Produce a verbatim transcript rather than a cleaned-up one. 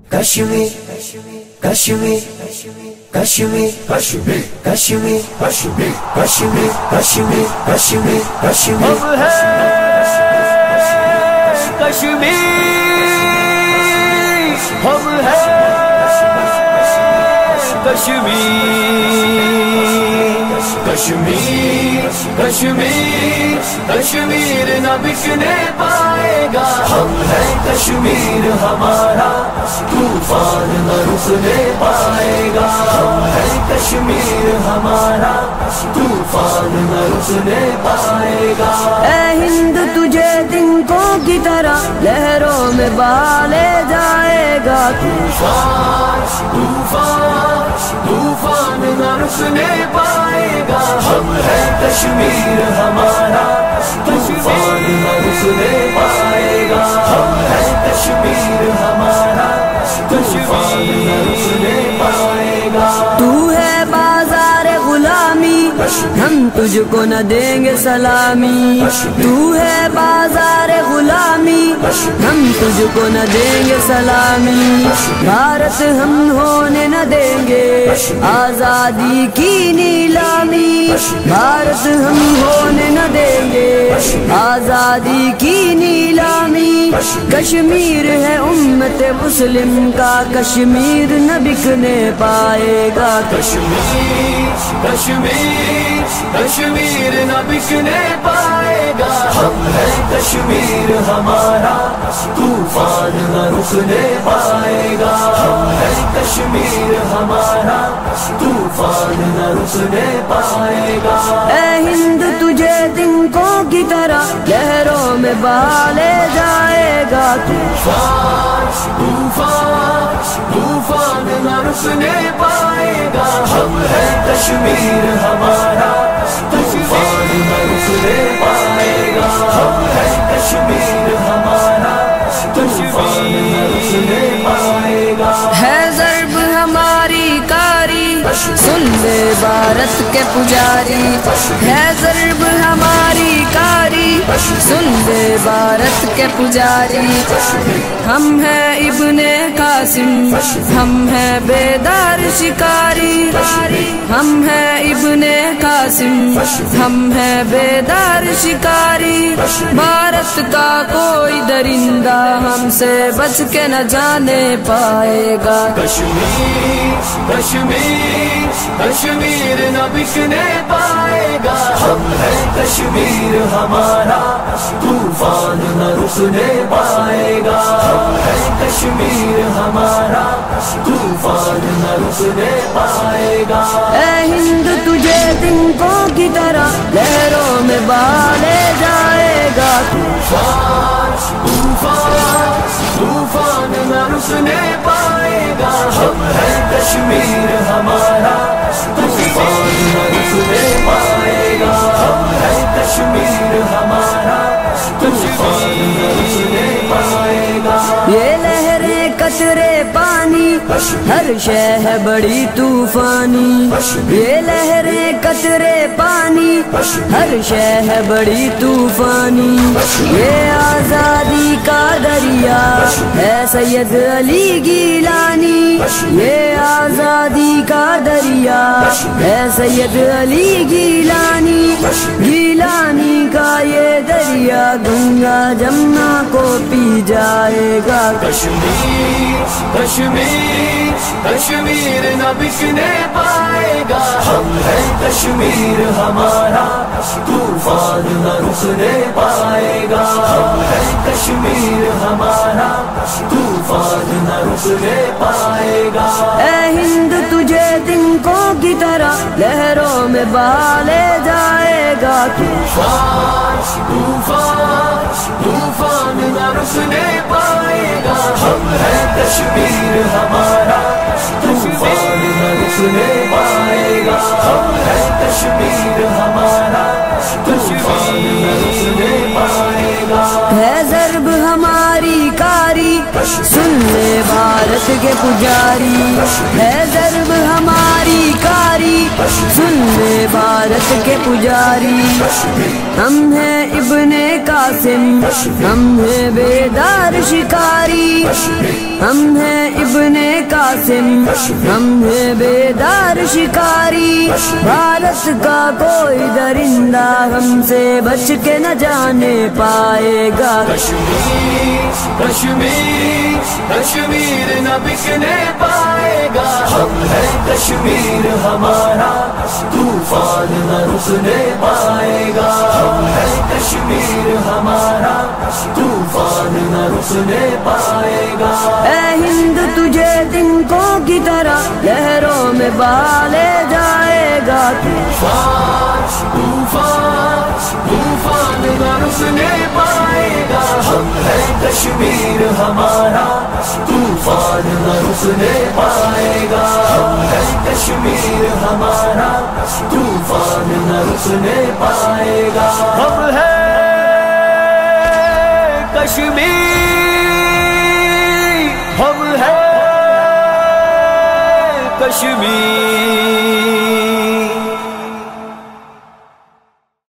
Kashmir, Kashmir, Kashmir, Kashmir, Kashmir, Kashmir, Kashmir, Kashmir, Kashmir, Kashmir. اب ہے کشمیر، اب ہے کشمیر، کشمیر، کشمیر، کشمیر نہ بکنے پائے گا. ہم ہے کشمیر ہمارا طوفان نہ رکنے پائے گا. ہم ہے کشمیر ہمارا طوفان نہ رکنے پائے گا. اے ہند تجھے تنکوں کی طرح لہروں میں بہا لے جائے گا. طوفان طوفان طوفان نہ رکنے پائے گا. ہم ہے کشمیر ہمارا طوفان نہ رکنے پائے گا. ہم ہے کشمیر ہمارا طوفان نہ رکنے پائے گا. تو ہے بازار غلامی، ہم تجھ کو نہ دیں گے سلامی. تو ہے بازار غلامی، ہم تجھ کو نہ دیں گے سلامی. بھارت ہم ہونے نہ دیں گے آزادی کی نیلامی. بھارت ہم ہونے نہ دیں گے آزادی کی نیلامی. کشمیر ہے امت مسلم کا، کشمیر نہ بکنے پائے گا. کشمیر کشمیر کشمیر نہ بکنے پائے گا. ہم ہے کشمیر ہمارا طوفان نہ رکنے پائے گا. ہم ہے کشمیر ہمارا طوفان نہ رکنے پائے گا. اے ہند تجھے تنکوں کی طرح لہروں میں بہا لے جائے گا. طوفان طوفان طوفان نہ رکنے پائے گا. ہم ہے کشمیر ہمارا طوفان نہ رکنے پائے گا. ہم ہے کشمیر ہمارا طوفان نہ رکنے پائے گا. ہے ضرب ہماری کاری، سن لے بھارت کے پجاری. ہے ضرب ہماری کاری، سن لے بھارت کے پجاری. ہم ہیں ابن قاسم، ہم ہیں بیدار شکاری. ہم ہیں ابن قاسم، ہم ہیں بیدار شکاری. بھارت کا کوئی درندہ ہم سے بچ کے نہ جانے پائے گا. کشمیر کشمیر کشمیر نہ بکنے پائے گا. ہم ہے کشمیر ہمارا طوفان نہ رکنے پائے گا. ہم ہے کشمیر ہمارا طوفان نہ رکنے پائے گا. اے ہند تجھے تنکوں کی طرح لہروں میں بہا لے جائے گا. طوفان طوفان طوفان نہ رکنے پائے گا. ہم ہے کشمیر ہمارا طوفان نہ رکنے پائے گا. ہم ہے کشمیر ہمارا طوفان نہ رکنے پائے گا. یہ لہریں قطرے پانی، ہر شے ہے بڑی طوفانی. یہ لہریں قطرے پانی، ہر شے ہے بڑی طوفانی. یہ آزادی کا دریا ہے سید علی گیلانی. یہ آزادی کا دریا ہے سید علی گیلانی. گیلانی کا یہ دریا گنگا جمنا کو پی جائے گا. کشمیر کشمیر کشمیر نہ بکنے پائے گا. ہم ہے کشمیر ہمارا طوفان نہ رکنے پائے گا. ہم ہے کشمیر ہمارا طوفان نہ رکنے پائے گا. اے ہند تجھے تنکوں کی طرح لہروں میں بہا لے جائے گا. طوفان طوفان طوفان نہ رکنے پائے گا. ہم ہے کشمیر ہمارا طوفان نہ رکنے پائے گا. ہم ہے کشمیر ہمارا طوفان نہ رکنے پائے گا. ہے ضرب ہماری کاری، سن لے بھارت کے پجاری. ہے ضرب ہماری کاری، سن لے بھارت کے پجاری، ہم ہیں ابن قاسم، ہم ہیں بیدار شکاری، ہم ہیں ابن قاسم، ہم ہیں بیدار شکاری، بھارت کا کوئی درندہ ہم سے بچ کے نہ جانے پائے گا۔ کشمیر کشمیر کشمیر نہ بکنے پائے گا، ہم ہیں کشمیر ہمارا طوفان نہ رکنے پائے گا، ہم ہیں کشمیر ہمارا طوفان نہ رکنے پائے گا۔ اے ہند تجھے تنکوں کی طرح لہروں میں بہا لے جائے گا، طوفان طوفان طوفان نہ رکنے پائے گا، ہم ہیں کشمیر ہمارا طوفان نہ رکنے پائے گا، ہم ہیں کشمیر ہمارا طوفان نہ رکنے پائے گا۔ ہم ہیں کشمیر، ہم ہیں کشمیر۔